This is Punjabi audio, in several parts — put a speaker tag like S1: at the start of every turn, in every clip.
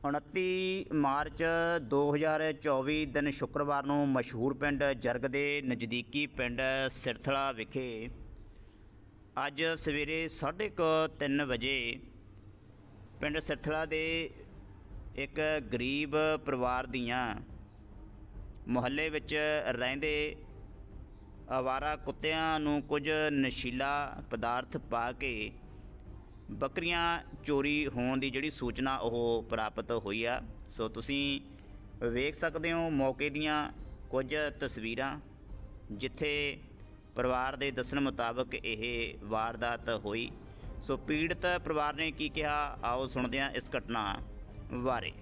S1: 29 ਮਾਰਚ 2024 ਦਿਨ ਸ਼ੁੱਕਰਵਾਰ ਨੂੰ ਮਸ਼ਹੂਰ ਪਿੰਡ ਜਰਗ ਦੇ ਨਜ਼ਦੀਕੀ ਪਿੰਡ ਸਿਰਥਲਾ ਵਿਖੇ ਅੱਜ ਸਵੇਰੇ 3:30 ਵਜੇ ਪਿੰਡ ਸਿਰਥਲਾ ਦੇ ਇੱਕ ਗਰੀਬ ਪਰਿਵਾਰ ਦੀਆਂ ਮੁਹੱਲੇ ਵਿੱਚ ਰਹਿੰਦੇ ਆਵਾਰਾ ਕੁੱਤਿਆਂ ਨੂੰ ਕੁਝ ਨਸ਼ੀਲਾ ਪਦਾਰਥ ਪਾ ਕੇ ਬੱਕਰੀਆਂ ਚੋਰੀ ਹੋਣ ਦੀ ਜਿਹੜੀ ਸੂਚਨਾ ਉਹ ਪ੍ਰਾਪਤ ਹੋਈ ਆ। ਸੋ ਤੁਸੀਂ ਵੇਖ ਸਕਦੇ ਹੋ ਮੌਕੇ ਦੀਆਂ ਕੁਝ ਤਸਵੀਰਾਂ ਜਿੱਥੇ ਪਰਿਵਾਰ ਦੇ ਦੱਸਣ ਮੁਤਾਬਕ ਇਹ ਵਾਰਦਾਤ ਹੋਈ। ਸੋ ਪੀੜਤ ਪਰਿਵਾਰ ਨੇ ਕੀ ਕਿਹਾ, ਆਓ ਸੁਣਦੇ ਹਾਂ ਇਸ ਘਟਨਾ ਬਾਰੇ।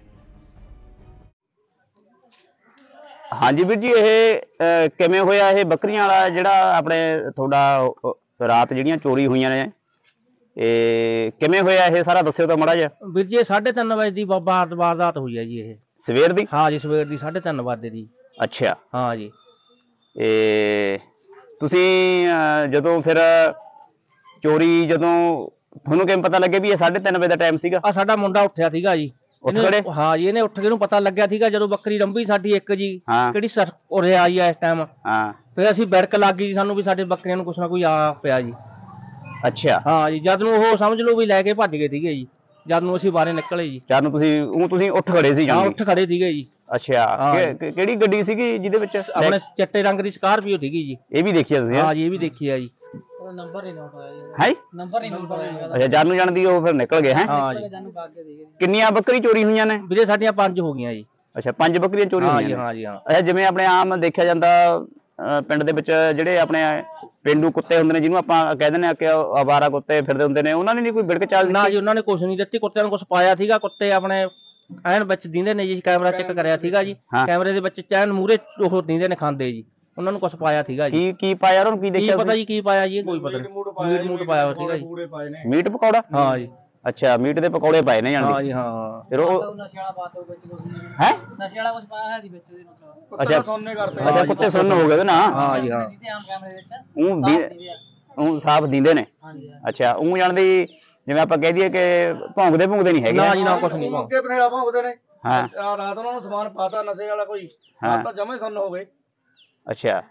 S2: ਹਾਂਜੀ ਵੀਰ ਜੀ, ਇਹ ਕਿਵੇਂ ਹੋਇਆ ਇਹ ਬੱਕਰੀਆਂ ਵਾਲਾ ਜਿਹੜਾ ਆਪਣੇ ਤੁਹਾਡਾ ਰਾਤ ਜਿਹੜੀਆਂ ਚੋਰੀ ਹੋਈਆਂ ਨੇ, ਇਹ ਕਿਵੇਂ ਹੋਇਆ ਇਹ ਸਾਰਾ ਦੱਸਿਓ ਤਾਂ ਮਾੜਾ ਜਿਹਾ।
S3: ਵੀਰ ਜੀ 3:30 ਵਜੇ ਦੀ ਵਾਰਦਾਤ ਹੋਈ ਹੈ ਜੀ। ਇਹ
S2: ਸਵੇਰ ਦੀ?
S3: ਹਾਂ ਜੀ, ਸਵੇਰ ਦੀ 3:30 ਵਜੇ ਦੀ।
S2: ਅੱਛਾ,
S3: ਹਾਂ ਜੀ।
S2: ਇਹ ਤੁਸੀਂ ਜਦੋਂ ਫਿਰ ਚੋਰੀ ਜਦੋਂ ਤੁਹਾਨੂੰ ਕਿਵੇਂ ਪਤਾ ਲੱਗਿਆ ਵੀ ਇਹ 3:30 ਵਜੇ ਦਾ ਟਾਈਮ ਸੀਗਾ?
S3: ਆ ਸਾਡਾ ਮੁੰਡਾ ਉੱਠਿਆ ਸੀਗਾ ਜੀ। ਹਾਂ ਜੀ, ਇਹਨੇ ਉੱਠ ਕੇ ਨੂੰ ਪਤਾ ਲੱਗਿਆ ਸੀਗਾ ਜਦੋਂ ਬੱਕਰੀ ਰੰਭੀ ਸਾਡੀ ਇੱਕ ਜੀ ਕਿਹੜੀ ਉਰੇ ਆਈ ਆ ਇਸ ਟਾਈਮ।
S2: ਹਾਂ,
S3: ਫਿਰ ਅਸੀਂ ਬੈੜਕ ਲੱਗ ਗਈ ਸਾਨੂੰ ਵੀ ਸਾਡੇ ਬੱਕਰੀਆਂ ਨੂੰ ਕੁਛ ਨਾ ਕੋਈ ਆ ਪਿਆ ਜੀ।
S2: ਅੱਛਾ।
S3: ਹਾਂ ਜੀ, ਜਦ ਨੂੰ ਉਹ ਸਮਝ ਲਓ ਵੀ ਲੈ ਕੇ ਭੱਜ ਗਏ ਸੀਗੇ ਜੀ। ਜਦ ਨੂੰ ਅਸੀਂ ਬਾਹਰੇ ਨਿਕਲੇ ਜੀ।
S2: ਜਦ ਨੂੰ ਤੁਸੀਂ ਉੱਠ ਖੜੇ ਸੀ?
S3: ਹਾਂ, ਉੱਠ ਖੜੇ ਸੀਗੇ ਜੀ।
S2: ਅੱਛਾ, ਕਿਹੜੀ ਗੱਡੀ ਸੀਗੀ ਜਿਹਦੇ ਵਿੱਚ?
S3: ਆਪਣੇ ਚਿੱਟੇ ਰੰਗ ਦੀ ਸਕਾਰਪੀਓ ਸੀਗੀ ਜੀ।
S2: ਇਹ ਵੀ ਦੇਖਿਆ ਤੁਸੀਂ?
S3: ਹਾਂ ਜੀ, ਇਹ ਵੀ ਦੇਖੀ ਆ ਜੀ।
S4: ਨੰਬਰ ਨਹੀਂ ਨੋਟ ਹੋਇਆ ਜੀ।
S2: ਹੈ
S4: ਨੰਬਰ ਨਹੀਂ ਨੋਟ ਹੋਇਆ।
S2: ਅੱਛਾ, ਜਾਨੂ ਜਾਣਦੀ ਉਹ ਫਿਰ ਨਿਕਲ ਗਏ ਹੈ?
S3: ਹਾਂ ਜੀ।
S2: ਕਿੰਨੀਆਂ ਬੱਕਰੀ ਚੋਰੀ ਹੋਈਆਂ ਨੇ
S3: ਵੀਰੇ? ਸਾਡੀਆਂ 5 ਹੋ ਗਈਆਂ ਜੀ।
S2: ਅੱਛਾ, 5 ਬੱਕਰੀਆਂ ਚੋਰੀ ਹੋਈਆਂ ਨੇ?
S3: ਹਾਂ ਜੀ, ਹਾਂ।
S2: ਅੱਛਾ, ਜਿਵੇਂ ਆਪਣੇ ਆਮ ਦੇਖਿਆ ਜਾਂਦਾ ਪਿੰਡ ਦੇ ਵਿੱਚ ਜਿਹੜੇ ਆਪਣੇ ਪੇਂਡੂ ਕੁੱਤੇ ਹੁੰਦੇ ਨੇ ਜਿਹਨੂੰ ਆਪਾਂ ਕਹਿ ਦਿੰਦੇ ਆ ਕਿ ਆਵਾਰਾ ਕੁੱਤੇ ਫਿਰਦੇ ਹੁੰਦੇ ਨੇ, ਉਹਨਾਂ ਨੇ ਨਹੀਂ ਕੋਈ ਬਿੜਕ ਚਾਲ?
S3: ਨਾ ਜੀ, ਉਹਨਾਂ ਨੇ ਕੁਛ ਨਹੀਂ ਦਿੱਤੀ। ਕੁੱਤਿਆਂ ਨੂੰ ਕੁਛ ਪਾਇਆ ਸੀਗਾ। ਕੁੱਤੇ ਆਪਣੇ ਐਨ ਵਿੱਚ ਦਿੰਦੇ ਨੇ ਜੀ। ਕੈਮਰਾ ਚੈੱਕ ਕਰਿਆ ਸੀਗਾ ਜੀ। ਕੈਮਰੇ ਦੇ ਵਿੱਚ ਚੈਨ ਮੂਰੇ ਉਹ ਦਿੰਦੇ ਨੇ ਖਾਂਦੇ ਜੀ। ਉਹਨਾਂ ਨੂੰ ਕੁਛ ਪਾਇਆ ਸੀਗਾ ਜੀ।
S2: ਕੀ ਪਾਇਆ ਉਹਨਾਂ ਨੂੰ? ਕੀ ਦੇਖਿਆ?
S3: ਪਤਾ ਜੀ ਕੀ ਪਾਇਆ ਜੀ, ਕੋਈ ਪਤਾ ਨਹੀਂ। ਮੀਟ ਪਾਇਆ ਹੋਇਆ ਸੀਗਾ ਜੀ।
S2: ਮੀਟ ਪਕੌੜਾ?
S3: ਹਾਂ ਜੀ।
S2: ਅੱਛਾ, ਮੀਟ ਦੇ ਪਕੌੜੇ ਪਾਏ ਨੇ
S3: ਹਾਂ ਜੀ। ਹਾਂ,
S2: ਫਿਰ ਉਹ
S4: ਨਸ਼ੇ ਵਾਲਾ ਬਾਤ ਹੋ ਵਿੱਚ ਕੁਝ ਨਹੀਂ
S2: ਹੈ।
S4: ਨਸ਼ੇ ਵਾਲਾ ਕੁਝ ਪਾਇਆ ਹੈ ਜੀ ਵਿੱਚ ਦੇ ਮਤਲਬ।
S2: ਅੱਛਾ,
S3: ਸੋਨੇ ਕਰਦੇ।
S2: ਅੱਛਾ, ਕੁੱਤੇ ਸੁੰਨ ਹੋ ਗਏ ਨਾ?
S3: ਹਾਂ ਜੀ, ਹਾਂ।
S4: ਆਮ ਕੈਮਰੇ ਵਿੱਚ
S2: ਉਹ ਸਾਫ ਦਿੰਦੇ ਨੇ?
S4: ਹਾਂਜੀ।
S2: ਅੱਛਾ, ਉਹ ਜਾਣਦੀ ਜਿਵੇਂ ਆਪਾਂ ਕਹਿ ਦਈਏ ਕਿ ਭੌਂਕਦੇ ਨਹੀਂ ਹੈਗੇ?
S3: ਨਾ ਜੀ, ਨਾ, ਕੁਛ ਨਹੀਂ।
S5: ਅੱਗੇ ਬਨੇਰਾ ਭੌਂਕਦੇ ਨੇ।
S2: ਹਾਂ,
S5: ਰਾਤ ਉਹਨਾਂ ਨੂੰ ਸਮਾਨ ਪਾਤਾ ਨਸ਼ੇ ਵਾਲਾ ਕੋਈ, ਤਾਂ ਜਮੇ ਸੁੰਨ ਹੋ ਗਏ।
S2: ਅੱਛਾ,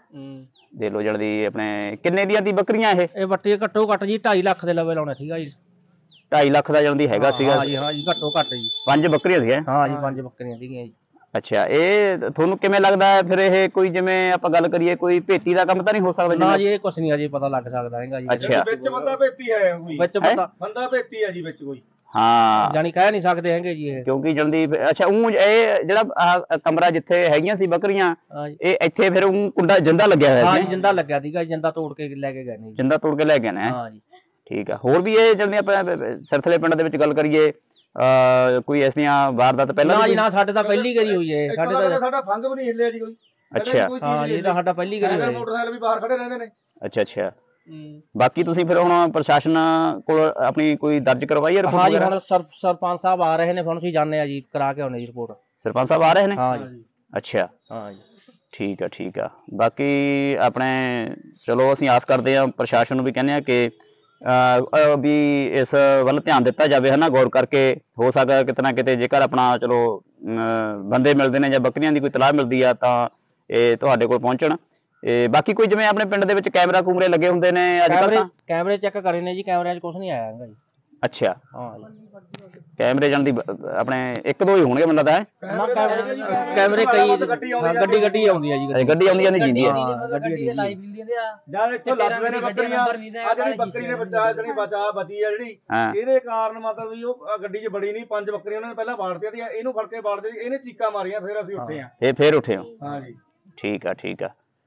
S2: ਦੇ ਲੋ ਜਲਦੀ। ਆਪਣੇ ਕਿੰਨੇ ਦੀਆਂ ਦੀ ਬੱਕਰੀਆਂ ਇਹ
S3: ਬੱਟੀ ਘੱਟੋ ਘੱਟ ਜੀ 2.5 ਲੱਖ ਦੇ ਲਵੇ ਲਾਉਣਾ ਸੀਗਾ ਜੀ।
S2: 2.5 ਲੱਖ ਦਾ ਜਲਦੀ ਹੈਗਾ ਸੀਗਾ?
S3: ਹਾਂ ਜੀ, ਹਾਂ ਜੀ, ਘੱਟੋ ਘੱਟ ਜੀ।
S2: 5 ਬੱਕਰੀਆਂ ਸੀਗੀਆਂ?
S3: ਹਾਂ ਜੀ, 5 ਬੱਕਰੀਆਂ ਸੀਗੀਆਂ ਜੀ।
S2: ਅੱਛਾ, ਇਹ ਤੁਹਾਨੂੰ ਕਿਵੇਂ ਲੱਗਦਾ ਹੈ ਫਿਰ ਇਹ ਕੋਈ ਜਿਵੇਂ ਆਪਾਂ ਗੱਲ ਕਰੀਏ ਕੋਈ ਭੇਤੀ ਦਾ ਕੰਮ ਤਾਂ ਨਹੀਂ ਹੋ ਸਕਦਾ?
S3: ਨਾ ਜੀ, ਇਹ ਕੁਛ ਨਹੀਂ ਅਜੇ ਪਤਾ ਲੱਗ ਸਕਦਾ ਹੈਗਾ ਜੀ।
S2: ਅੱਛਾ,
S5: ਵਿੱਚ ਬੰਦਾ ਭੇਤੀ ਹੈ ਕੋਈ?
S3: ਵਿੱਚ
S5: ਬੰਦਾ ਭੇਤੀ ਹੈ ਜੀ ਵਿੱਚ ਕੋਈ?
S2: ਹਾਂ,
S3: ਜਾਨੀ ਕਹਿ ਨਹੀਂ ਸਕਦੇ ਹੈਗੇ ਜੀ ਇਹ,
S2: ਕਿਉਂਕਿ ਜਲਦੀ। ਅੱਛਾ, ਉਹ ਇਹ ਜਿਹੜਾ ਕਮਰਾ ਜਿੱਥੇ ਹੈਗੀਆਂ ਸੀ ਬੱਕਰੀਆਂ, ਇਹ ਇੱਥੇ ਫਿਰ ਉਹ ਕੁੰਡਾ ਜਿੰਦਾ ਲੱਗਿਆ ਹੋਇਆ ਸੀ?
S3: ਹਾਂ ਜੀ, ਜਿੰਦਾ ਲੱਗਿਆ ਸੀਗਾ। ਜਿੰਦਾ ਤੋੜ ਕੇ ਲੈ ਕੇ ਗਏ ਨੇ।
S2: ਜਿੰਦਾ ਤੋੜ ਕੇ ਲੈ ਗਏ ਨੇ?
S3: ਹਾਂ ਜੀ।
S2: ਠੀਕ ਆ। ਹੋਰ ਵੀ ਇਹ ਜਲਦੀ ਆਪਾਂ ਸਿਰਥਲੇ ਪਿੰਡ ਦੇ ਵਿੱਚ ਗੱਲ ਕਰੀਏ ਕੋਈ ਐਸੀਆਂ ਵਾਰਦਾਤ ਪਹਿਲਾਂ?
S3: ਨਾ ਜੀ, ਨਾ, ਸਾਡੇ ਤਾਂ ਪਹਿਲੀ ਗਰੀ ਹੋਈ ਹੈ।
S5: ਸਾਡਾ ਫੰਗ ਵੀ ਨਹੀਂ ਹਿੱਲਿਆ ਜੀ ਕੋਈ।
S2: ਅੱਛਾ।
S3: ਹਾਂ ਜੀ, ਇਹ ਤਾਂ ਸਾਡਾ ਪਹਿਲੀ ਗਰੀ ਹੋਈ।
S5: ਮੋਟਰਸਾਈਕਲ ਵੀ ਬਾਹਰ ਖੜੇ ਰਹਿੰਦੇ ਨੇ।
S2: ਅੱਛਾ ਅੱਛਾ। ਬਾਕੀ ਤੁਸੀਂ ਫਿਰ ਹੁਣ ਪ੍ਰਸ਼ਾਸਨ ਕੋਲ ਆਪਣੀ ਕੋਈ ਦਰਜ ਕਰਵਾਈ ਹੈ ਰਿਪੋਰਟ?
S3: ਹਾਂ ਜੀ, ਹੁਣ ਸਰਪੰਚ ਸਾਹਿਬ ਆ ਰਹੇ ਨੇ। ਹੁਣ ਅਸੀਂ ਜਾਂਦੇ ਆ ਜੀ, ਕਰਾ ਕੇ ਆਉਣੇ ਜੀ ਰਿਪੋਰਟ।
S2: ਸਰਪੰਚ ਸਾਹਿਬ ਆ ਰਹੇ ਨੇ?
S3: ਹਾਂ ਜੀ।
S2: ਅੱਛਾ,
S3: ਹਾਂ ਜੀ।
S2: ਠੀਕ ਆ, ਠੀਕ ਆ। ਬਾਕੀ ਆਪਣੇ ਚਲੋ ਅਸੀਂ ਆਸ ਕਰਦੇ ਹਾਂ, ਪ੍ਰਸ਼ਾਸਨ ਨੂੰ ਵੀ ਕਹਿੰਦੇ ਆ ਕਿ ਵੀ ਇਸ ਵੱਲ ਧਿਆਨ ਦਿੱਤਾ ਜਾਵੇ, ਹੈ ਨਾ, ਗੌਰ ਕਰਕੇ। ਹੋ ਸਕਦਾ ਕਿਤੇ ਨਾ ਕਿਤੇ ਜੇਕਰ ਆਪਣਾ ਚਲੋ ਬੰਦੇ ਮਿਲਦੇ ਨੇ ਜਾਂ ਬੱਕਰੀਆਂ ਦੀ ਕੋਈ ਤਲਾਹ ਮਿਲਦੀ ਆ ਤਾਂ ਇਹ ਤੁਹਾਡੇ ਕੋਲ ਪਹੁੰਚਣ। ਬਾਕੀ ਕੋਈ ਜਿਵੇਂ ਆਪਣੇ ਪਿੰਡ ਦੇ ਵਿੱਚ ਕੈਮਰਾ ਕੂਮਰੇ ਲੱਗੇ ਹੁੰਦੇ ਨੇ ਅੱਜ ਕੱਲ੍ਹ?
S3: ਕੈਮਰੇ ਚੈੱਕ ਕਰੇ ਨੇ ਜੀ, ਕੈਮਰਿਆਂ 'ਚ ਕੁਛ ਨਹੀਂ ਆਇਆ ਹੈਗਾ ਜੀ।
S2: ਅੱਛਾ,
S3: ਹਾਂ ਜੀ।
S2: ਕੈਮਰੇ ਜਾਂਦੀ ਆਪਣੇ 1-2 ਹੀ ਹੋਣਗੇ ਮੈਨੂੰ ਲੱਗਦਾ ਹੈ।
S3: ਕੈਮਰੇ ਕਈ ਗੱਡੀ ਆਉਂਦੀ ਹੈ ਜੀ।
S2: ਗੱਡੀ ਆਉਂਦੀ ਜਾਂਦੀ ਜਿੰਦੀ ਹੈ?
S4: ਗੱਡੀ ਲਾਈਵ ਮਿਲਦੀ ਹੁੰਦੀ ਆ
S5: ਜਦ ਇੱਥੋਂ ਲੱਭਦੇ ਨੇ ਬੱਕਰੀਆਂ। ਆ ਜਿਹੜੀ ਬੱਕਰੀ ਨੇ ਬਚੀ ਆ ਜਿਹੜੀ, ਇਹਦੇ ਕਾਰਨ ਮਤਲਬ ਵੀ ਉਹ ਗੱਡੀ 'ਚ ਬੜੀ ਨਹੀਂ। 5 ਬੱਕਰੀਆਂ ਉਹਨਾਂ ਨੇ ਪਹਿਲਾਂ ਬਾੜਤੀਆਂ ਸੀ, ਇਹਨੂੰ ਫੜ ਕੇ ਬਾੜਦੇ ਸੀ, ਇਹਨੇ ਚੀਕਾਂ ਮਾਰੀਆਂ, ਫਿਰ ਅਸੀਂ ਉੱਠੇ ਆ।
S2: ਇਹ ਫਿਰ ਉੱਠੇ ਹੋ?
S5: ਹਾਂ ਜੀ।
S2: ਠੀਕ ਆ, ਠੀਕ ਆ।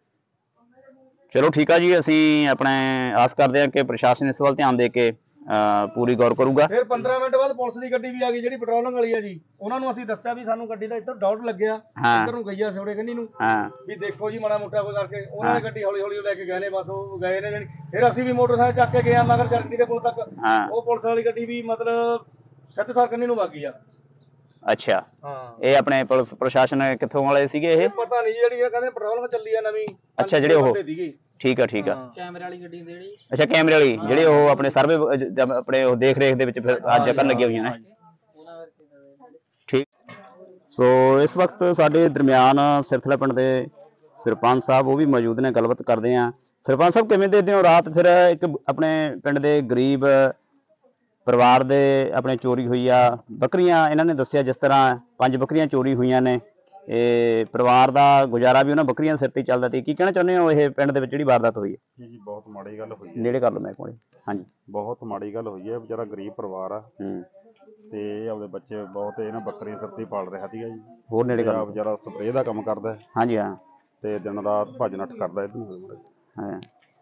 S2: ਚਲੋ ਠੀਕ ਆ ਜੀ, ਅਸੀਂ ਆਪਣੇ ਆਸ ਕਰਦੇ ਹਾਂ ਕਿ ਪ੍ਰਸ਼ਾਸਨ ਇਸ ਵੱਲ ਧਿਆਨ ਦੇ ਕੇ ਪੂਰੀ ਗੌਰ ਕਰੂਗਾ।
S5: ਫਿਰ 15 ਮਿੰਟ ਬਾਅਦ ਪੁਲਿਸ ਦੀ ਗੱਡੀ ਵੀ ਆ ਗਈ ਜਿਹੜੀ ਪੈਟਰੋਲਿੰਗ ਵਾਲੀ ਆ ਜੀ। ਉਹਨਾਂ ਨੂੰ ਅਸੀਂ ਦੱਸਿਆ ਵੀ ਸਾਨੂੰ ਗੱਡੀ ਦਾ ਇੱਧਰ ਡਾਊਟ ਲੱਗਿਆ, ਇੱਧਰ ਨੂੰ ਗਈ ਆ ਸਿਉੜੇ ਕੰਨੀ ਨੂੰ, ਵੀ ਦੇਖੋ ਜੀ ਮਾੜਾ ਮੋਟਾ ਕੋਈ ਕਰਕੇ। ਉਹਨਾਂ ਨੇ ਗੱਡੀ ਹੌਲੀ ਹੌਲੀ ਲੈ ਕੇ ਗਏ ਨੇ, ਬਸ ਉਹ ਗਏ ਨੇ ਜਾਣੀ। ਫਿਰ ਅਸੀਂ ਵੀ ਮੋਟਰਸਾਈਕਲ ਚੱਕ ਕੇ ਗਏ ਆ ਮਗਰ ਜਰਗੀ ਦੇ ਪੁਲ ਤੱਕ। ਉਹ ਪੁਲਿਸ ਵਾਲੀ ਗੱਡੀ ਵੀ ਮਤਲਬ ਸਿੱਧਸਰ ਕੰਨੀ ਨੂੰ ਵਗ ਗਈ ਆ।
S2: ਅੱਛਾ, ਇਹ ਆਪਣੇ ਪੁਲਿਸ ਪ੍ਰਸ਼ਾਸਨ ਕਿੱਥੋਂ ਵਾਲੇ ਸੀਗੇ ਇਹ?
S5: ਪਤਾ ਨਹੀਂ, ਜਿਹੜੀ ਕਹਿੰਦੇ ਪੈਟਰੋਲਿੰਗ ਚੱਲੀ ਆ ਨਵੀਂ।
S2: ਅੱਛਾ, ਜਿਹੜੇ ਉਹ ਠੀਕ ਆ, ਠੀਕ ਆ।
S4: ਕੈਮਰੇ ਵਾਲੀ ਗੱਡੀ ਜਿਹੜੀ?
S2: ਅੱਛਾ, ਕੈਮਰੇ ਵਾਲੀ ਜਿਹੜੇ ਉਹ ਆਪਣੇ ਸਰਵੇ ਆਪਣੇ ਉਹ ਦੇਖ ਰੇਖ ਦੇ ਵਿੱਚ ਫਿਰ ਅੱਜ ਕਰਨ ਲੱਗੀਆਂ ਹੋਈਆਂ ਨੇ। ਠੀਕ। ਸੋ ਇਸ ਵਕਤ ਸਾਡੇ ਦਰਮਿਆਨ ਸਿਰਥਲਾ ਪਿੰਡ ਦੇ ਸਰਪੰਚ ਸਾਹਿਬ ਉਹ ਵੀ ਮੌਜੂਦ ਨੇ, ਗੱਲਬਾਤ ਕਰਦੇ ਆ। ਸਰਪੰਚ ਸਾਹਿਬ, ਕਿਵੇਂ ਦੇਖਦੇ ਹੋ ਰਾਤ ਫਿਰ ਇੱਕ ਆਪਣੇ ਪਿੰਡ ਦੇ ਗਰੀਬ ਪਰਿਵਾਰ ਦੇ ਆਪਣੇ ਚੋਰੀ ਹੋਈ ਆ ਬੱਕਰੀਆਂ, ਇਹਨਾਂ ਨੇ ਦੱਸਿਆ ਜਿਸ ਤਰ੍ਹਾਂ 5 ਬੱਕਰੀਆਂ ਚੋਰੀ ਹੋਈਆਂ ਨੇ, ਇਹ ਪਰਿਵਾਰ ਦਾ ਗੁਜ਼ਾਰਾ ਵੀ ਉਹਨਾਂ ਬੱਕਰੀਆਂ ਸਿਰ ਤੇ ਚੱਲਦਾ ਸੀ। ਕੀ ਕਹਿਣਾ ਚਾਹੁੰਦੇ ਹੋ ਇਹ ਪਿੰਡ ਦੇ ਵਿੱਚ ਜਿਹੜੀ ਵਾਰਦਾਤ ਹੋਈ ਹੈ?
S6: ਜੀ ਬਹੁਤ ਮਾੜੀ ਗੱਲ ਹੋਈ ਹੈ।
S2: ਨੇੜੇ ਕਰ ਲਓ ਮੈਂ ਕੋਲੇ। ਹਾਂਜੀ,
S6: ਬਹੁਤ ਮਾੜੀ ਗੱਲ ਹੋਈ ਹੈ। ਵਿਚਾਰਾ ਗਰੀਬ ਪਰਿਵਾਰ ਆ ਤੇ ਇਹ ਆਪਦੇ ਬੱਚੇ ਬਹੁਤ ਇਹਨਾਂ ਬੱਕਰੀ ਸਿਰ ਤੇ ਪਾਲ ਰਿਹਾ ਸੀਗਾ ਜੀ।
S2: ਹੋਰ ਨੇੜੇ ਕਰ ਲਓ।
S6: ਵਿਚਾਰਾ ਸਪਰੇਅ ਦਾ ਕੰਮ ਕਰਦਾ
S2: ਹਾਂਜੀ ਹਾਂ,
S6: ਤੇ ਦਿਨ ਰਾਤ ਭੱਜ ਨੱਠ ਕਰਦਾ ਇਹਨੂੰ।
S2: ਹਾਂ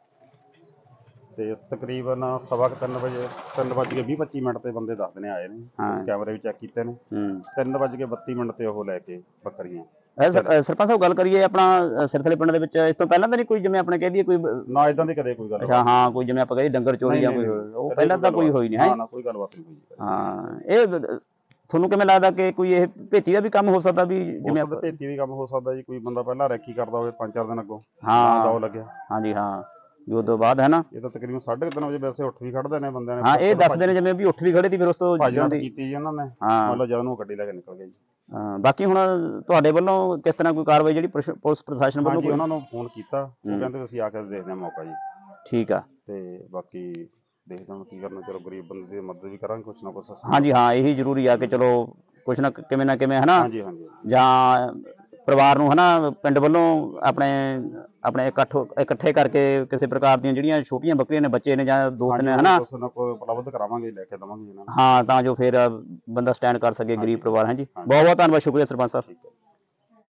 S6: ਤੇ ਤਕਰੀਬਨ 3:15 ਵਜੇ 3:20-25 ਤੇ ਬੰਦੇ ਦੱਸਦੇ ਨੇ ਆਏ ਨੇ, ਕੈਮਰੇ ਵੀ ਚੈੱਕ ਕੀਤੇ ਨੇ। 3:32 ਤੇ ਉਹ ਲੈ ਕੇ ਬੱਕਰੀਆਂ।
S2: ਸਰਪੰਚ ਸਾਹਿਬ, ਗੱਲ ਕਰੀਏ ਆਪਣਾ ਸਿਰਥਲੇ ਪਿੰਡ ਦੇ ਵਿੱਚ ਇਸ ਤੋਂ ਪਹਿਲਾਂ ਤਾਂ ਨਹੀਂ ਕੋਈ, ਜਿਵੇਂ ਆਪਣੇ ਕਹਿ ਦਈਏ ਕੋਈ
S6: ਨਾ ਇਦਾਂ ਦੀ ਕਦੇ ਕੋਈ ਗੱਲ?
S2: ਅੱਛਾ ਹਾਂ, ਕੋਈ ਜਿਵੇਂ ਆਪਾਂ ਕਹੀਏ ਡੰਗਰ ਚੋਰੀ ਜਾਂ ਕੋਈ, ਉਹ ਪਹਿਲਾਂ ਤਾਂ ਕੋਈ ਹੋਈ ਨਹੀਂ ਹੈ?
S6: ਨਾ ਕੋਈ ਗੱਲਬਾਤ ਨਹੀਂ ਹੋਈ।
S2: ਹਾਂ, ਇਹ ਤੁਹਾਨੂੰ ਕਿਵੇਂ ਲੱਗਦਾ ਕਿ ਕੋਈ ਇਹ ਭੇਤੀ ਦਾ ਵੀ ਕੰਮ ਹੋ ਸਕਦਾ ਵੀ ਜਿਵੇਂ
S6: ਭੇਤੀ ਦੀ ਕੰਮ ਹੋ ਸਕਦਾ ਜੀ? ਕੋਈ ਬੰਦਾ ਪਹਿਲਾਂ ਰੈਕੀ ਕਰਦਾ ਹੋਵੇ 5-4 ਦਿਨ ਅੱਗੋਂ,
S2: ਹਾਂ
S6: ਦੌ ਲੱਗਿਆ।
S2: ਹਾਂਜੀ ਹਾਂ, ਵੀ ਉਦੋਂ ਬਾਅਦ ਹੈ ਨਾ।
S6: ਇਹ ਤਾਂ ਤਕਰੀਬਨ 3:30 ਵਜੇ ਵੈਸੇ ਉੱਠ ਵੀ ਖੜਦੇ ਨੇ ਬੰਦਿਆਂ ਨੇ।
S2: ਹਾਂ, ਇਹ ਦੱਸਦੇ ਨੇ ਜਿਵੇਂ ਵੀ ਉੱਠ ਵੀ ਖੜੇ ਸੀ, ਫਿਰ ਉਸ ਤੋਂ
S6: ਕੀਤੀ ਜੀ ਉਹਨਾਂ ਨੇ। ਮਤਲਬ ਜਦ ਨੂੰ ਗੱਡੀ ਲੈ ਕੇ ਨਿਕਲ ਗਏ ਜੀ।
S2: ਬਾਕੀ ਹੁਣ ਤੁਹਾਡੇ ਵੱਲੋਂ ਕਿਸ ਤਰ੍ਹਾਂ ਕੋਈ ਕਾਰਵਾਈ ਜਿਹੜੀ ਪੁਲਿਸ ਪ੍ਰਸ਼ਾਸਨ ਵੱਲੋਂ?
S6: ਉਹਨਾਂ ਨੂੰ ਫੋਨ ਕੀਤਾ, ਉਹ ਕਹਿੰਦੇ ਅਸੀਂ ਆ ਕੇ ਦੇਖਦੇ ਹਾਂ ਮੌਕਾ ਜੀ।
S2: ਠੀਕ ਆ।
S6: ਤੇ ਬਾਕੀ ਦੇਖਦੇ ਹਾਂ ਕੀ ਕਰਨਾ। ਚਲੋ ਗਰੀਬ ਬੰਦੇ ਦੀ ਮਦਦ ਵੀ ਕਰਾਂਗੇ ਕੁਛ ਨਾ ਕੁਛ।
S2: ਹਾਂਜੀ ਹਾਂ, ਇਹੀ ਜ਼ਰੂਰੀ ਆ ਕਿ ਚਲੋ ਕੁਛ ਨਾ ਕਿਵੇਂ ਹੈ ਨਾ।
S6: ਹਾਂਜੀ ਹਾਂਜੀ।
S2: ਜਾਂ ਪਰਿਵਾਰ ਨੂੰ ਹੈ ਨਾ ਪਿੰਡ ਵੱਲੋਂ ਆਪਣੇ ਇਕੱਠੇ ਕਰਕੇ ਕਿਸੇ ਪ੍ਰਕਾਰ ਦੀਆਂ ਜਿਹੜੀਆਂ ਛੋਟੀਆਂ ਬੱਕਰੀਆਂ ਨੇ, ਬੱਚੇ ਨੇ ਜਾਂ ਦੋਸਤ ਨੇ, ਹੈ ਨਾ,
S6: ਕੁਛ ਨਾ ਕੋਈ ਉਪਲਬਧ ਕਰਾਵਾਂਗੇ, ਲੈ ਕੇ ਦੇਵਾਂਗੇ ਇਹਨਾਂ ਨੂੰ।
S2: ਹਾਂ, ਤਾਂ ਜੋ ਫਿਰ ਬੰਦਾ ਸਟੈਂਡ ਕਰ ਸਕੇ ਗਰੀਬ ਪਰਿਵਾਰ। ਹਾਂਜੀ, ਬਹੁਤ ਬਹੁਤ ਧੰਨਵਾਦ, ਸ਼ੁਕਰੀਆ ਸਰਪੰਚ ਸਾਹਿਬ।